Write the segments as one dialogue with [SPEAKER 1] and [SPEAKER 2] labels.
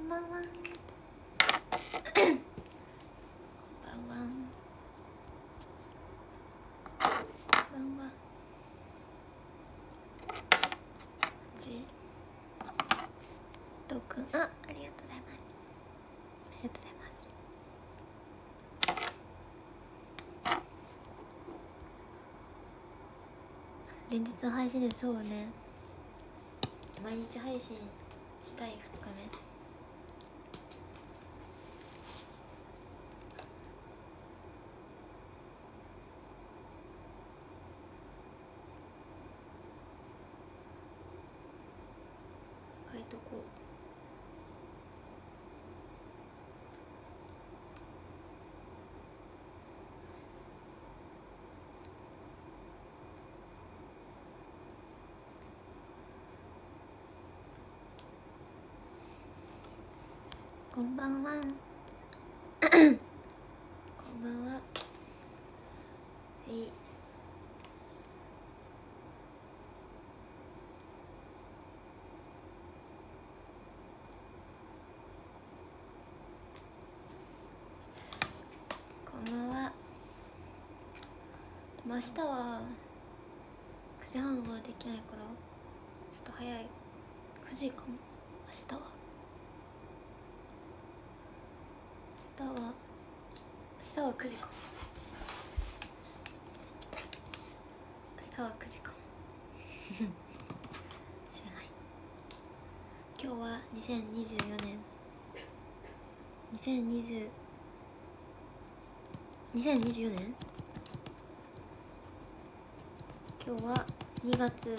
[SPEAKER 1] んばんは。こんばんは。こんばんは。とくん、ありがとうございます。ありがとうございます。連日の配信でそうね。毎日配信したい2日目。書いとこう。こんばんは。こんばんは。はい。こんばんは。明日は9時半はできないからちょっと早い。9時かも。明日は9時かも。明日は9時かも知らない。今日は2024年2024年今日は2月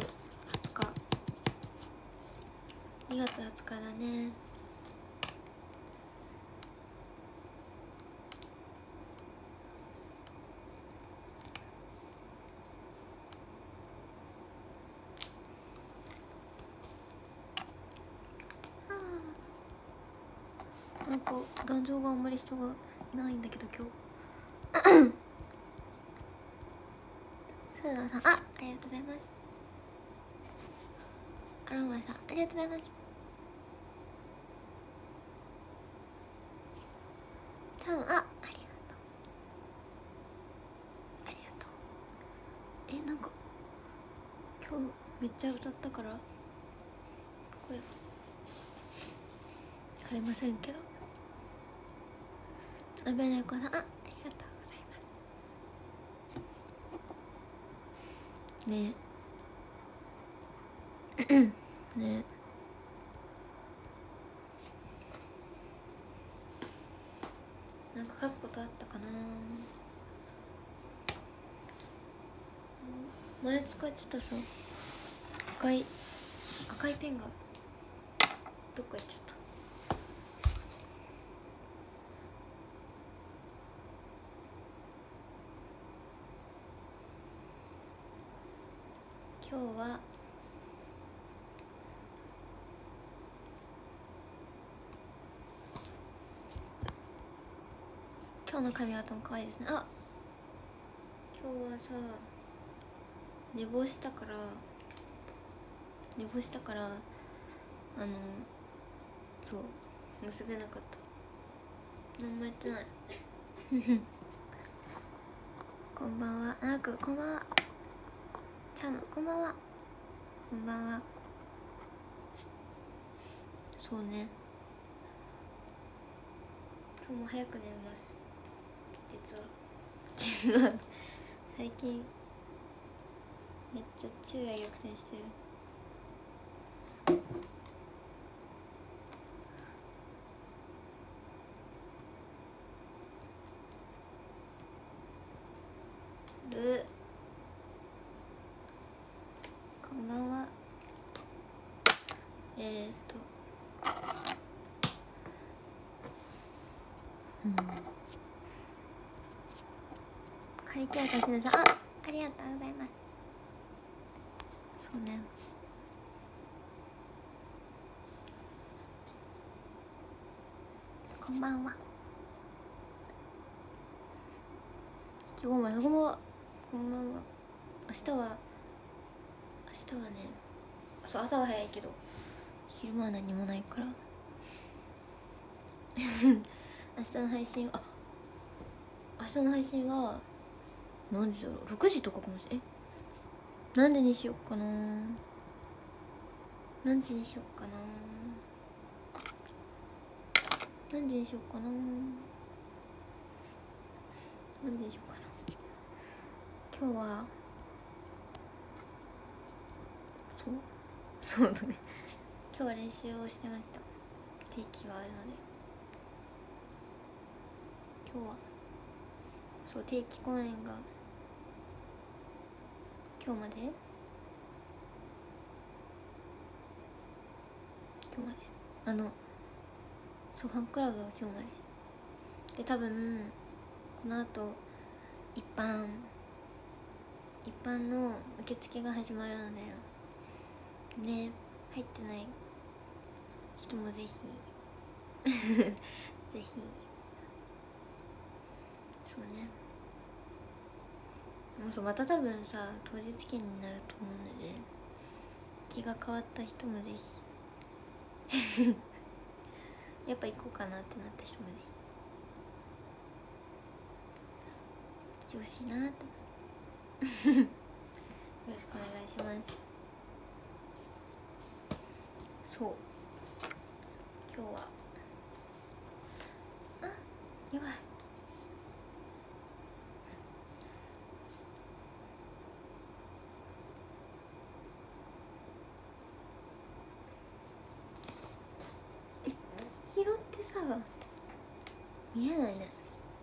[SPEAKER 1] 20日だね。なんか壇上があんまり人がいないんだけど今日スーダンさん、ありがとうございます。アロマさん、ありがとうございます。タム、ありがとう。なんか今日めっちゃ歌ったから声が張れませんけど、なべねこさん、ありがとうございますねね。なんか書くことあったかな。前使ってたさ赤いペンがどっか行っちゃった。今日は今日の髪型も可愛いですね。あ、今日はさ寝坊したからそう結べなかった。何もやってないこんばんは。なくこんばんは。チャムこんばんは。こんばんは。そうね、今日も早く寝ます。実は最近めっちゃ昼夜逆転してる。こんばんは。会計たしなさん、ありがとうございます。そうね、こんばんは。引きごまこんばんは。明日はね、そう朝は早いけど昼間は何もないから明日の配信は何時だろう、6時とかかもしれない。何時にしよっかな、何時にしよっかな、何時にしよっかな、何時にしよっかな。今日はそうだね、今日は練習をしてました。定期があるので今日は定期公演が今日までファンクラブが今日までで、多分この後一般の受付が始まるのでね、入ってない人もぜひぜひそうね、また多分さ当日券になると思うので、気が変わった人もぜひやっぱ行こうかなってなった人もぜひ来てほしいなとよろしくお願いします。そう今日はやばい黄色ってさ見えないね。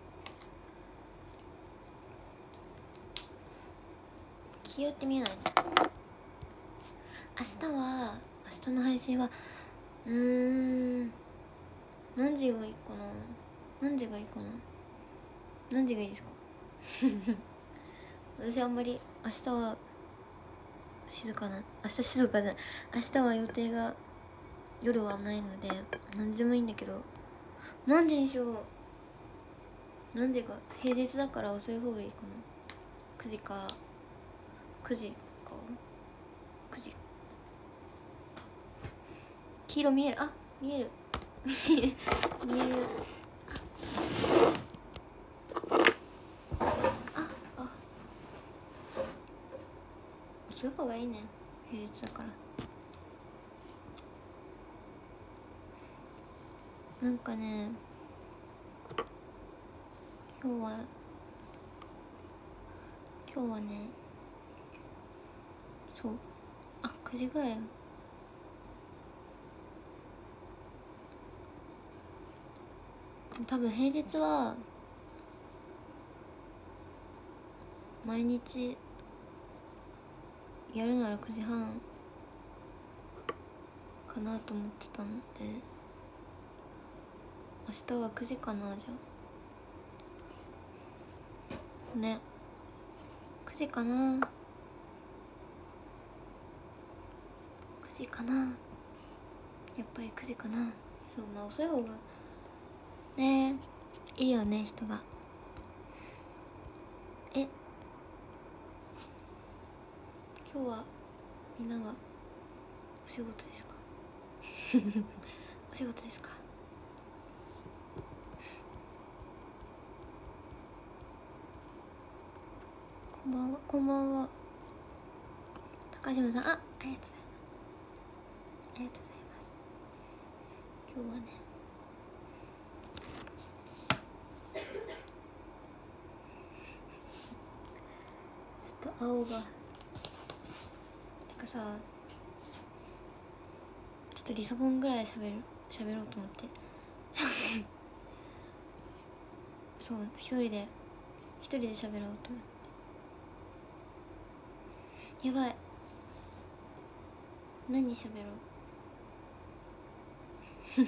[SPEAKER 1] 黄色って見えないね。明日の配信は何時がいいかな、何時がいいですか私あんまり明日は静かじゃない、明日は予定が夜はないので何時でもいいんだけど、何時にしよう。何時か平日だから遅い方がいいかな。9時か9時黄色見える、見える見える遅い方がいいね、平日だから。なんかね今日はね9時ぐらい多分平日は毎日やるなら9時半かなと思ってたので、明日は9時かな。じゃあね9時かな、9時かな、やっぱり9時かな。遅い方がねいいよね、人が。今日はみんなはお仕事ですかお仕事ですか。こんばんは高島さん、ありがとうございます。今日はねちょっと青がてかさ、ちょっとリサボンぐらい喋ろうと思って一人で喋ろうと思って。やばい、何喋ろう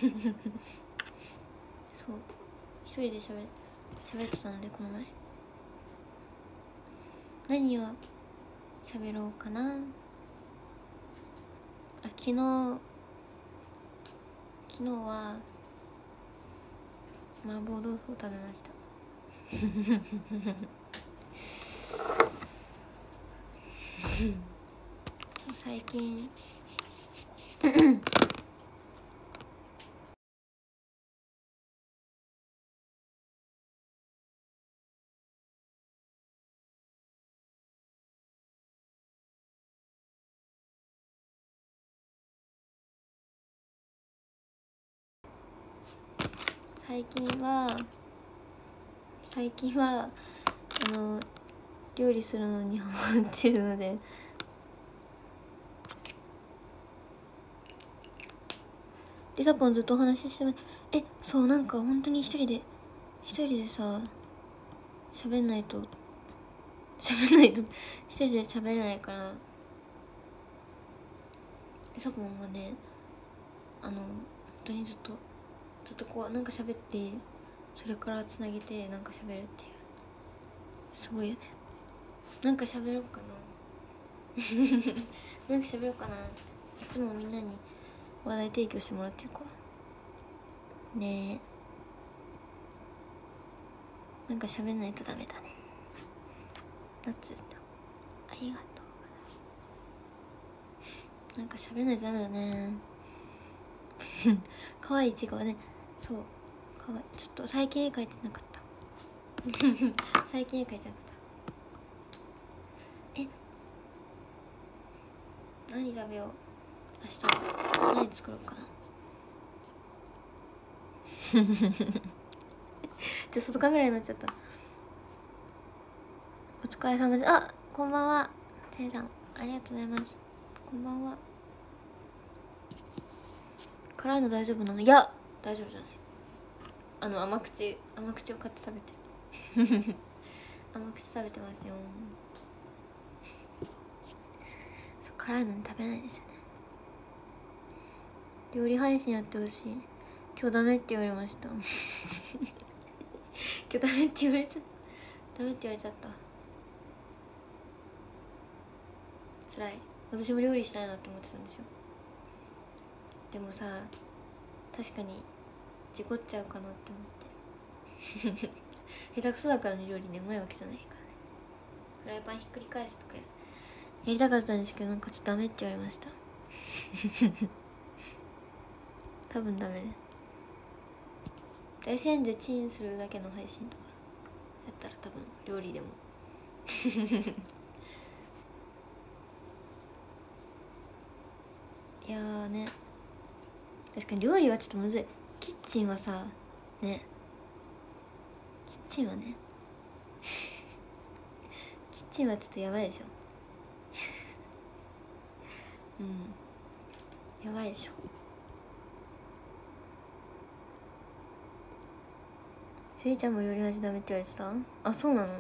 [SPEAKER 1] 一人で喋ってたので、この前何を喋ろうかな。昨日は麻婆豆腐を食べました最近最近は料理するのにハマってるので、リサポンずっとお話ししてます。そう、なんか本当に一人でさ喋んないと一人で喋れないから、リサポンがね本当にずっとこうなんか喋って、それからつなげてなんか喋るっていう、すごいよね。なんか喋ろうかななんか喋ろうかな。いつもみんなに話題提供してもらってるからね。なんか喋んないとダメだね。だっつありがとう。なんか喋んないとダメだね可愛いイチゴはね、そう可愛い。ちょっと最近絵描いてなかった最近絵描いてなかった。何食べよう。明日は何作ろうかな外カメラになっちゃった。お疲れ様です。こんばんは。ていさんありがとうございます。こんばんは。辛いの大丈夫なの？いや大丈夫じゃない。甘口を買って食べてる甘口食べてますよ。そう、辛いのに食べないですよね。料理配信やってほしい。今日ダメって言われました今日ダメって言われちゃった辛い。私も料理したいなって思ってたんですよ。でもさ、確かに事故っちゃうかなって思って下手くそだからね、料理ね。うまいわけじゃないからね。フライパンひっくり返すとかやりたかったんですけど、なんかちょっとダメって言われました多分ダメね。大自然でチンするだけの配信とかやったら多分料理でもいやーね、確かに料理はちょっとむずい。キッチンはさね、キッチンはねキッチンはちょっとやばいでしょやばいでしょ。スイちゃんも料理味ダメって言われてた？そうなの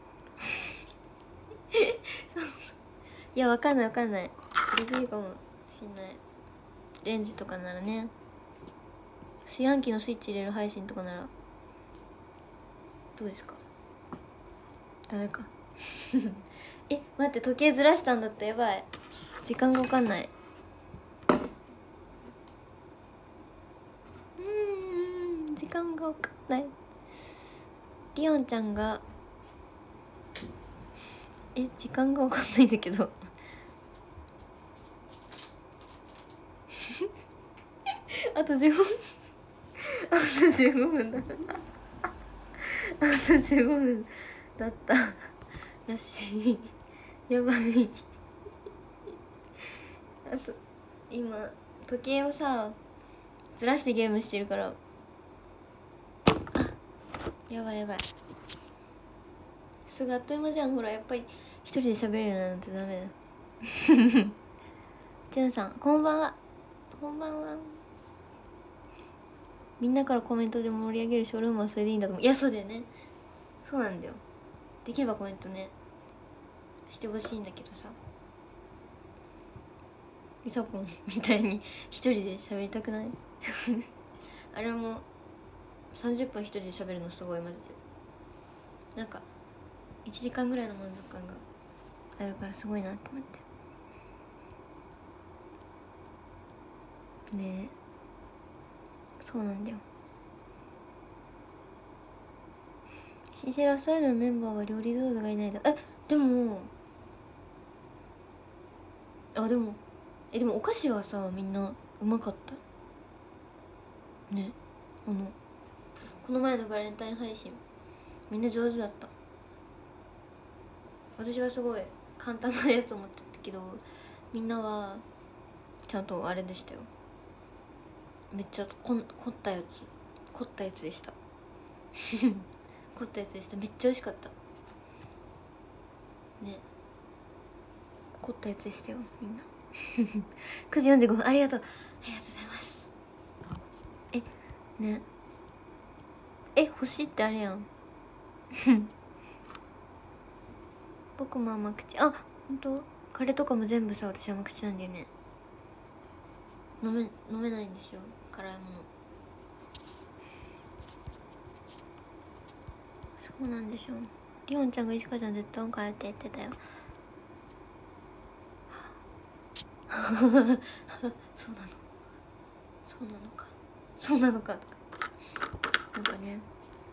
[SPEAKER 1] そういや、わかんないできるかもしんない。レンジとかならね。炊飯器のスイッチ入れる配信とかならどうですか？ダメか待って、時計ずらしたんだった。やばい、時間がわかんない。時間がわかんない。リオンちゃんが時間がわかんないんだけどあと15分あと15分だあと15分だったらしい。やばいあと今時計をさずらしてゲームしてるから、やばいすぐあっという間じゃん。ほらやっぱり一人で喋るようになるとダメだジュンさんこんばんは。みんなからコメントで盛り上げるショールームはそれでいいんだと思う。いや、そうだよね。そうなんだよ。できればコメントねしてほしいんだけどさ、リサポンみたいに一人で喋りたくないあれも30分一人で喋るのすごいマジで。なんか1時間ぐらいの満足感があるからすごいなって思ってね。そうなんだよ。シーセラスタイルのメンバーは料理上手がいないだ。でもお菓子はさみんなうまかったね。この前のバレンタイン配信みんな上手だった。私はすごい簡単なやつ思ってたけど、みんなはちゃんとあれでしたよ。めっちゃ凝ったやつ凝ったやつでした凝ったやつでした。めっちゃ美味しかったね。凝ったやつでしたよみんな9時45分、ありがとうございます。ね星ってあれやん僕も甘口。あ、ほんとカレーとかも全部さ、私甘口なんだよね。飲めないんですよ、辛いもの。そうなんですよ。リオンちゃんが石川ちゃんずっと帰って言ってたよそうなの、そうなのか、そうなのかとか、なんかね。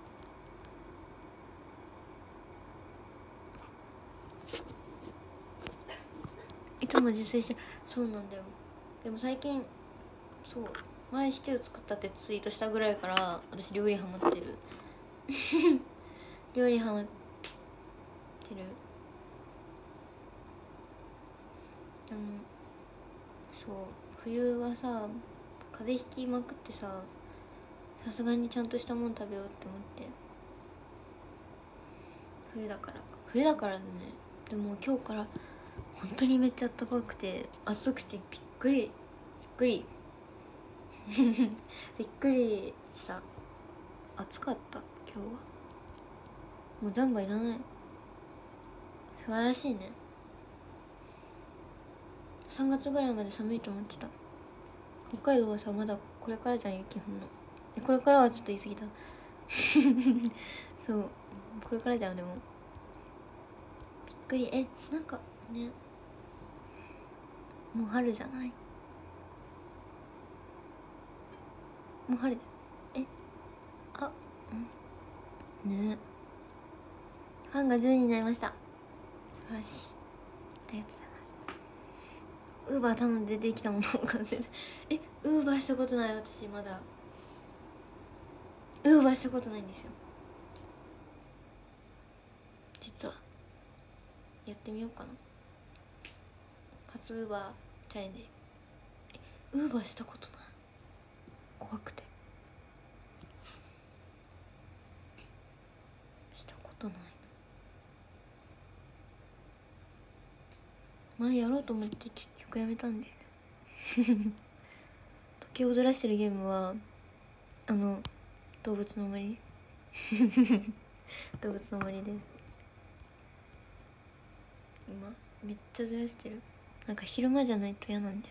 [SPEAKER 1] いつも自炊して、そうなんだよ。でも最近、そう前シチュー作ったってツイートしたぐらいから私料理ハマってる料理ハマってる。そう冬はさ、風邪ひきまくってさ、さすがにちゃんとしたもん食べようって思って。冬だからだね。でも今日から本当にめっちゃ暖かくて暑くてびっくりびっくりした。暑かった。今日はもうジャンバーいらない。素晴らしいね。3月ぐらいまで寒いと思ってた。北海道はさ、まだこれからじゃん、雪降んの。これからはちょっと言い過ぎたそうこれからじゃん。でもびっくり。なんかね、もう春じゃない？もう春じゃあ、ね。ファンが10人になりました。素晴らしい。ありがとうございます。ウーバー頼んでできたものを完成。ウーバーしたことない。私まだウーバーしたことないんですよ、実は。やってみようかな。初ウーバーチャレンジ。ウーバーしたことない。怖くてしたことないの。前やろうと思って結局やめたんだよね時をずらしてるゲームは動物の森動物の森です。今めっちゃずらしてる。なんか昼間じゃないと嫌なんだよね。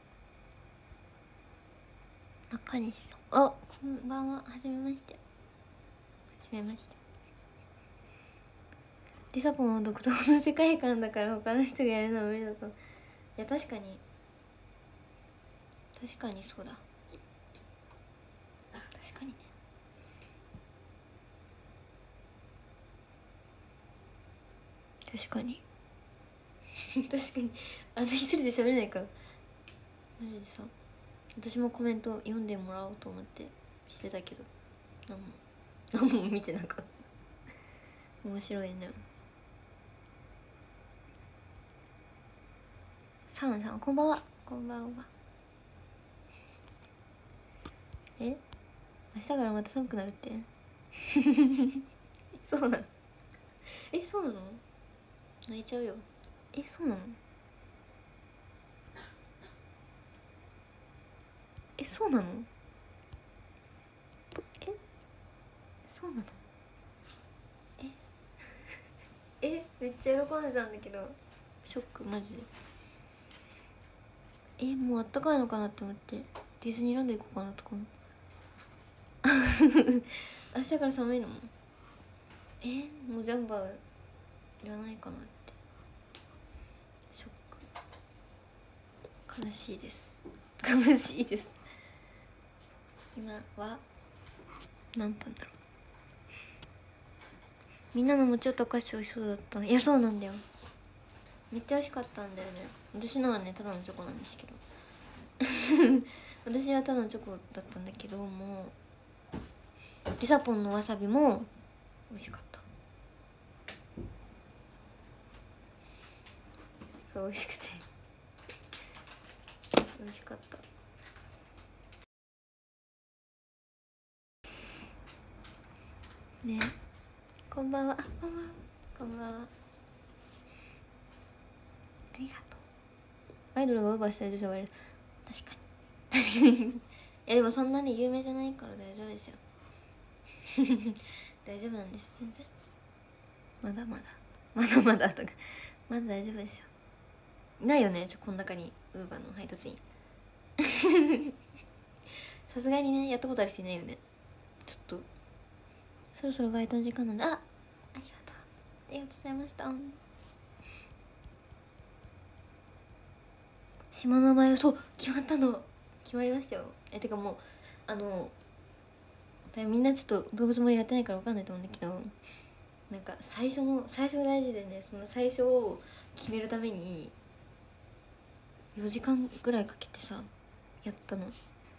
[SPEAKER 1] 中西さん、あ、こんばんは。はじめまして。はじめまして。リサポンは独特の世界観だから他の人がやるのは無理だと。いや確かにそうだ。確かにね。確かに確かに一人で喋れないから。マジでさ、私もコメント読んでもらおうと思ってしてたけど、何も見てなかった面白いね。サンさんこんばんは。こんばんは。明日からまた寒くなるってそうなの？そうなの？泣いちゃうよ。そうなの？そうなの？そうなの？めっちゃ喜んでたんだけど、ショックマジで。もうあったかいのかなって思って、ディズニーランド行こうかなとか思って明日から寒いの？もうジャンバーいらないかなって。ショック。悲しいです悲しいです。今は何分だろう。みんなのもちょっとお菓子美味しそうだった。いやそうなんだよ、めっちゃ美味しかったんだよね。私のはねただのチョコなんですけど私はただのチョコだったんだけど、もうリサポンのわさびも美味しかった。そう美味しくて美味しかった。 ね、こんばんは。あ、こんばんは。こんばんは。ありがとう。アイドルがウーバーしたら女性は確かに確かにいやでもそんなに有名じゃないから大丈夫ですよ大丈夫なんです、全然。まだまだまだまだとかまだ大丈夫ですよ。いないよね、この中にウーバーの配達員さすがにね、やったことある人いないよね。ちょっとそろそろバイトの時間なんで。ありがとう、ありがとうございました。島の名前を、そう決まったの、決まりましたよ。てかもうみんなちょっと動物森やってないから分かんないと思うんだけど、なんか最初が大事でね、その最初を決めるために4時間ぐらいかけてさやったの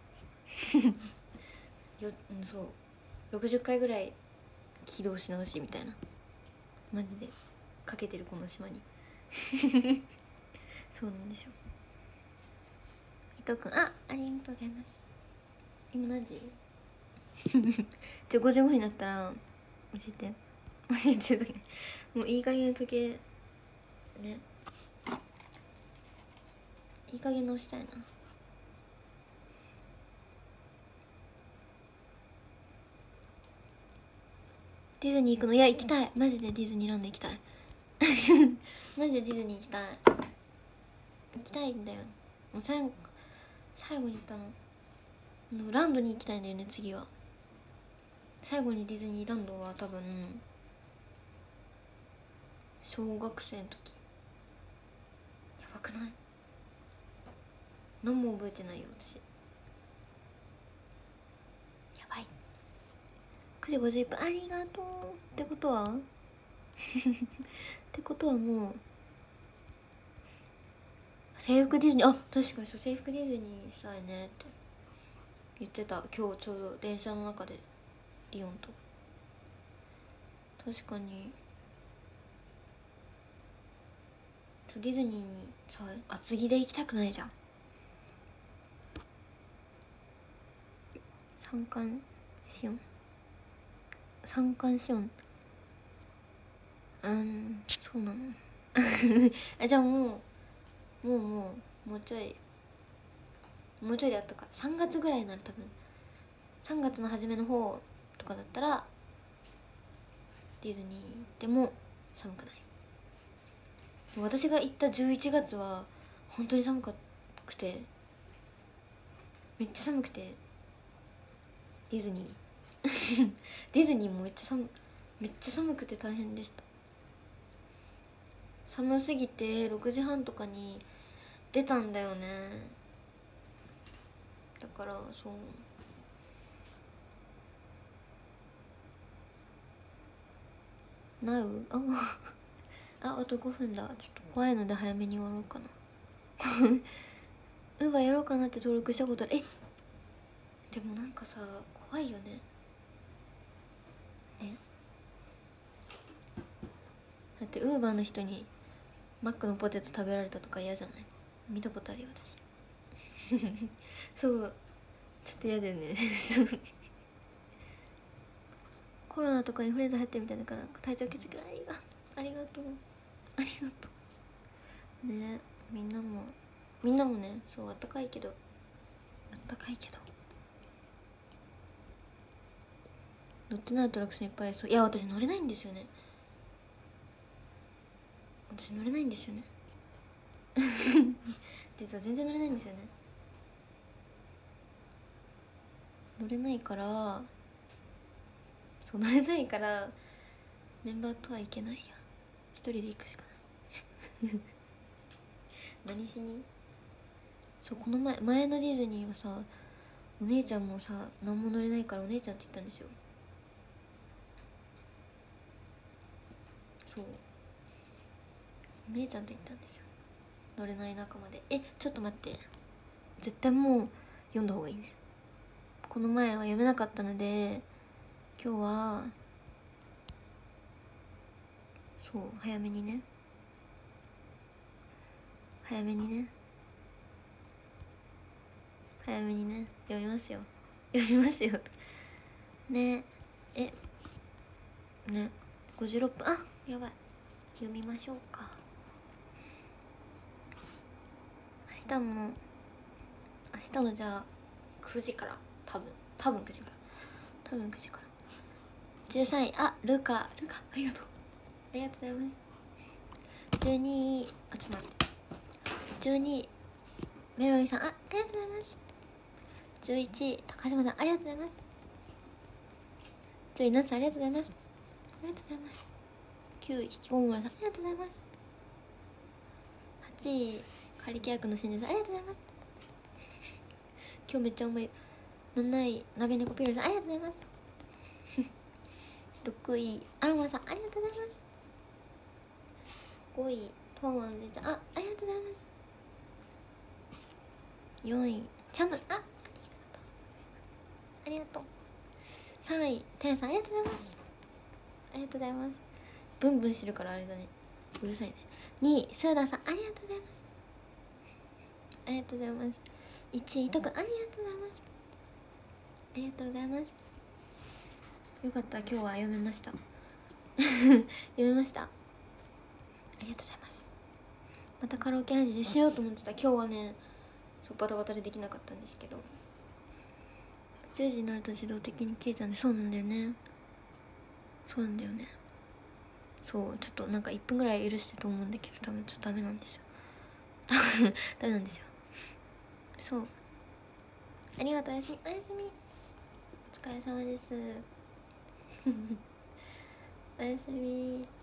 [SPEAKER 1] そう60回ぐらい起動し直しみたいな、マジでかけてるこの島にそうなんですよ。伊藤くん、ありがとうございます。今何時5時5分になったら教えてる時もういい加減の時計ね、いい加減直したいな。ディズニー行くの？いや行きたい、マジでディズニーランド行きたいマジでディズニー行きたい、行きたいんだよ。もう最後に行ったのランドに行きたいんだよね、次は。最後にディズニーランドは多分小学生の時。やばくない？何も覚えてないよ私。やばい。9時51分、ありがとう。ってことはってことはもう制服ディズニー、あ、確かにそう、制服ディズニーしたいねって言ってた今日ちょうど電車の中でリオンと。確かにディズニーにさ、厚着で行きたくないじゃん。三寒四温そうなのじゃあもうちょいでやったか。3月ぐらいになる多分。3月の初めの方とかだったらディズニー行っても寒くない。私が行った11月は本当に寒くて、めっちゃ寒くて、ディズニーもめっちゃ寒くて大変でした。寒すぎて6時半とかに出たんだよね。だからそうなうあと5分だ。ちょっと怖いので早めに終わろうかなウーバーやろうかなって登録したことある。でもなんかさ怖いよね。だってウーバーの人にマックのポテト食べられたとか嫌じゃない？見たことあるよ私そうちょっと嫌だよねコロナとかインフルエンザ入ってるみたいだから体調気づけないがありがとうね。みんなもね、そうあったかいけど乗ってないアトラクションいっぱい。そういや私乗れないんですよね実は全然乗れないんですよね。乗れないからメンバーとはいけないや。一人で行くしかない何しに。そうこの前のディズニーはさ、お姉ちゃんもさ何も乗れないからお姉ちゃんって言ったんですよ。そうお姉ちゃんって言ったんですよ、乗れない仲間で。ちょっと待って、絶対もう読んだ方がいいね。この前は読めなかったので今日はそう早めにね読みますよね。 ね、56分。あ、やばい、読みましょうか。明日もじゃあ9時から、多分9時から13位、あ、ルカありがとうございます。12位、あ、ちょっと待って、12位メロンさん、ありがとうございます。11位高島さん、ありがとうございます。10位ナツさん、ありがとうございます。9位引きこも村さん、ありがとうございます。8位仮契約の新人さん、ありがとうございます。今日めっちゃ重い。7位鍋猫ピロさん、ありがとうございます。6位アロマさん、ありがとうございます。5位トーマのじいちゃん、ありがとうございます。4位チャム、ありがとう。3位タヤさん、ありがとうございます。ブンブンしてるからあれだね、うるさいね。2位スーダーさん、ありがとうございます。1位伊藤くん、ありがとうございます。よかった、今日は読めました。読めました。ありがとうございます。またカラオケ配信しようと思ってた。今日はね、そうバタバタでできなかったんですけど、10時になると自動的に消えちゃうんで。そうなんだよね。そうちょっとなんか1分ぐらい許してると思うんだけど、多分ちょっとダメなんですよ。ダメなんですよ。そう、ありがとう。おやすみ。お疲れ様です。おやすみ。